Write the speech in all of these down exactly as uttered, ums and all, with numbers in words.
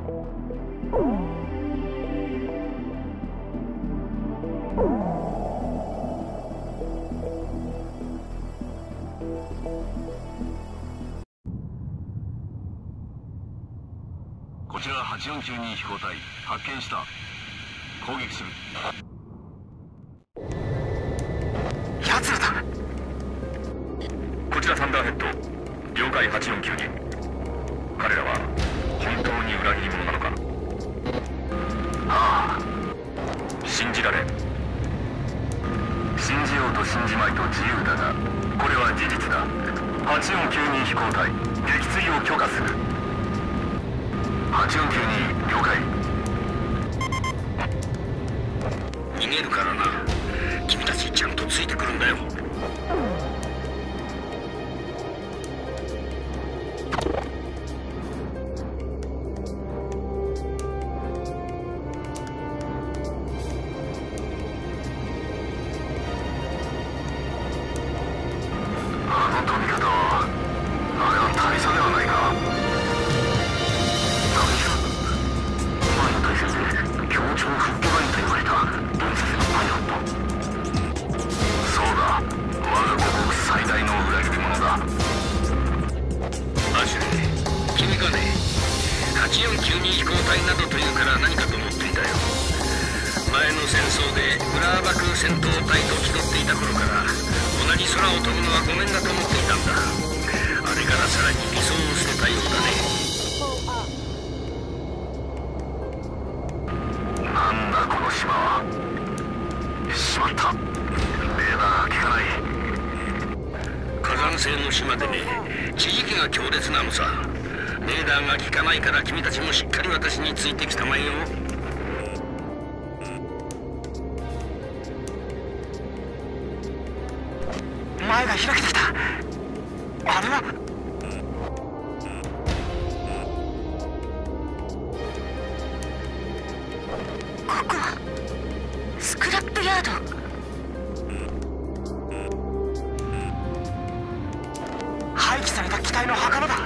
こちらはちよんきゅうに飛行隊発見した。攻撃する。 奴らだ。 こちらサンダーヘッド了解。はちよんきゅうに彼らは本当に裏切り者なのか。ああ、信じられん。信じようと信じまいと自由だが、これは事実だ。はちよんきゅうに飛行隊撃墜を許可する。はちよんきゅうに了解。 逃げるからな。君たちちゃんとついてくるんだよ。 あの飛び方はあれは大佐ではないか。大佐、前の大佐で協調復帰バイと言われた伝説のパイロット。そうだ、我が母国最大の裏切り者だ。 アシュレイ、君がね、はちよんきゅうに飛行隊などというから何かと思っていたよ。前の戦争でフラーバク戦闘隊と気取っていた頃から同じ空を飛ぶのはごめんだと思っていたんだ。あれからさらに理想を捨てたようだね。なんだこの島は。しまった、レーダーが効かない。 火山性の島でね、地磁気が強烈なのさ。レーダーが効かないから君たちもしっかり私についてきたまえよ。前が開けてきた。あれはここはスクラップヤード。廃棄された機体の墓場だ。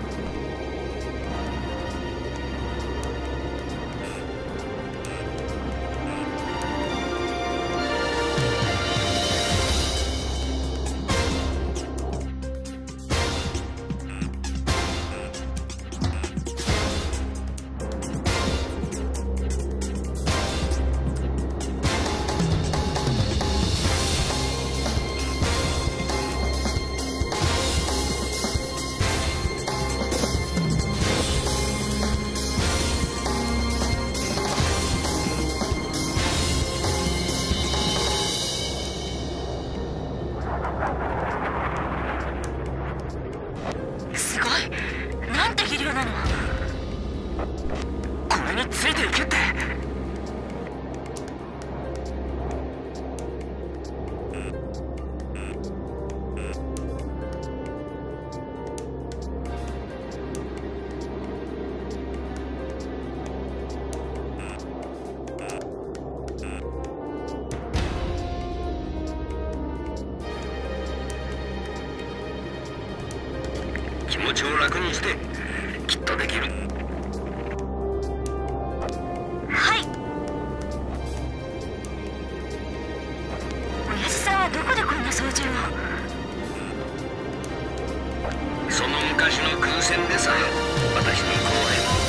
気持ちを楽にしてきっとできる。はい。親父さんはどこでこんな操縦を。その昔の空戦でさ、私の後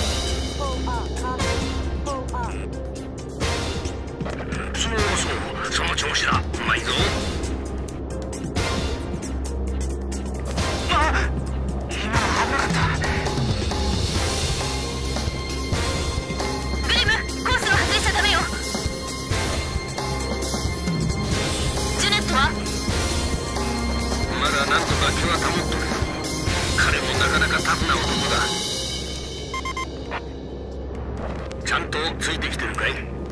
輩。そうそう、その調子だ。うまいぞ。なんとか気は保っとる。彼もなかなかタフな男だ。ちゃんとついてきてるかい？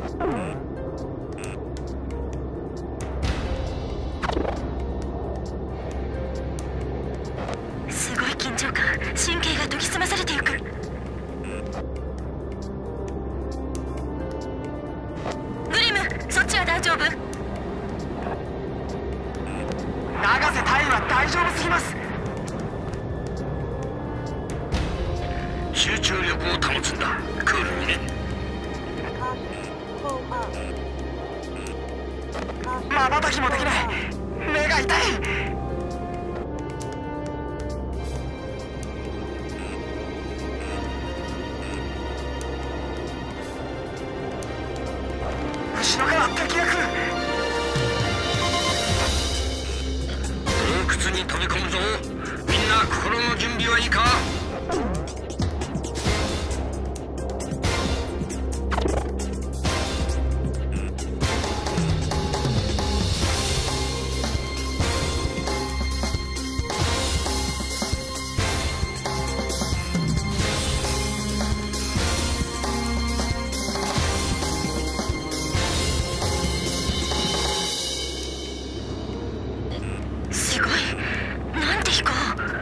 すごい緊張感、神経が研ぎ澄まされていく。グリム、そっちは大丈夫？永瀬隊員は大丈夫すぎます。集中力を保つんだ。空まばたきもできない。目が痛い。後ろから敵が来る。 洞窟に飛び込むぞ。みんな心の準備はいいか？ すごい。なんて飛行。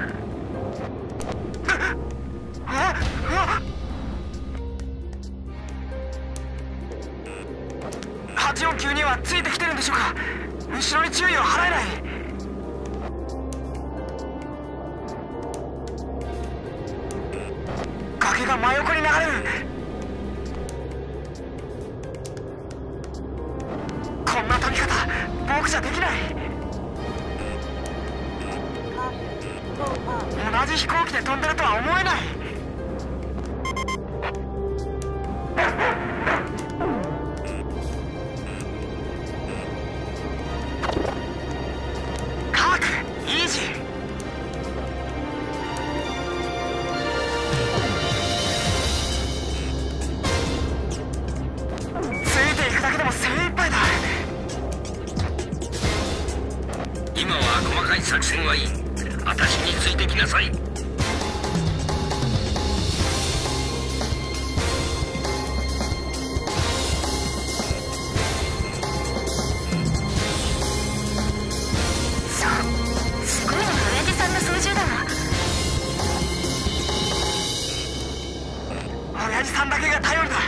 ああはちよんきゅうにはついてきてるんでしょうか。後ろに注意を払えない。崖が真横に流れる。こんな飛び方僕じゃできない。同じ飛行機で飛んでるとは思えない。カーク、イージー。ついていくだけでも精一杯だ。 今は細かい作戦はいい。私についてきなさい。 そうすごいのが親父さんの操縦だわ。 親父さんだけが頼りだ。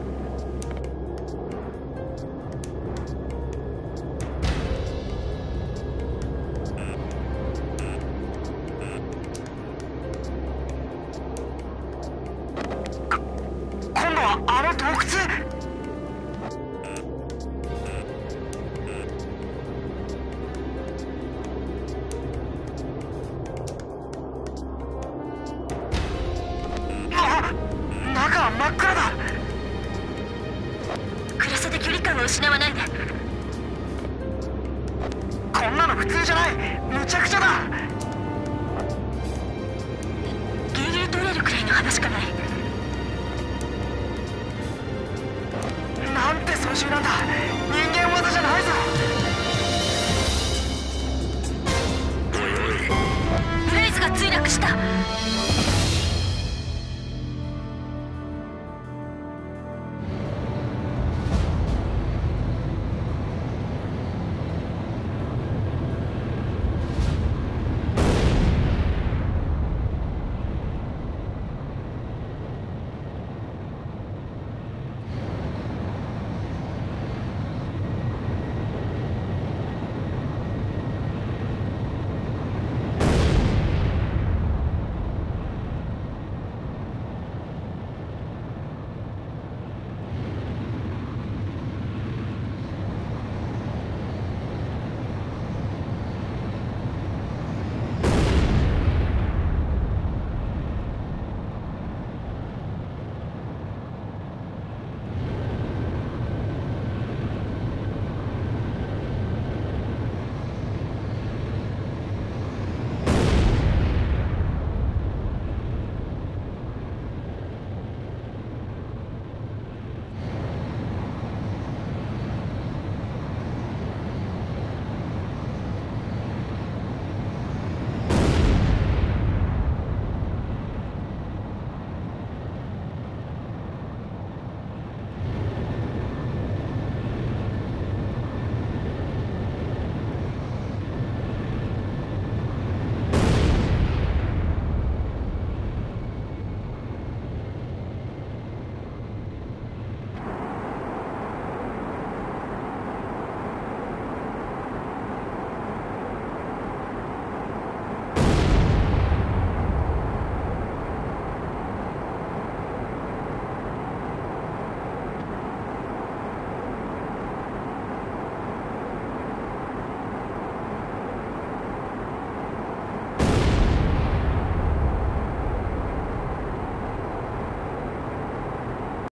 今度はあの洞窟。あ、中は真っ暗だ。 暗さで距離感を失わないで。 こんなの普通じゃない。むちゃくちゃだ。 ギリギリ通れるくらいの幅しかない。 なんて操縦なんだ。